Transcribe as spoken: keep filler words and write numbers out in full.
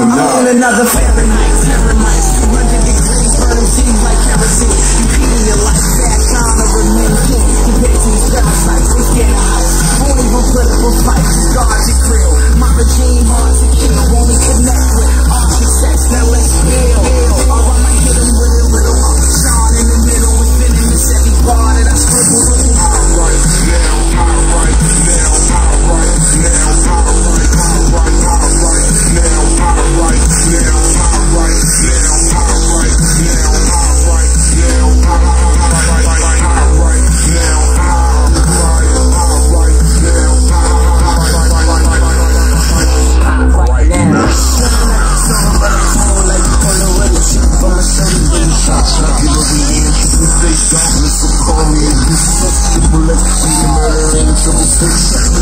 I'm on another Fahrenheit, Fahrenheit, two hundred degrees, burning seeds like kerosene. Repeating your life back on a remain king. Compared to these parasites, we scared of house. Won't even put up a fight, just guard your grill. My regime hard to kill, won't even connect with architects that let's feel. Or I might hit them with a little Sean in the middle, with venomous every bar that I scribble with. Right now, hot right now, hot right now, hot right, hot right, hot right now, hot right now, hot right now, hot right now, hot right now, hot right, hot right now, hot right, hot right now, hot right now. Somebody told like you call it with a shit for my son, really shots like you know we in. Stay sharp, listen, call me a bitch, touch the bullet, see the murder in the triple six.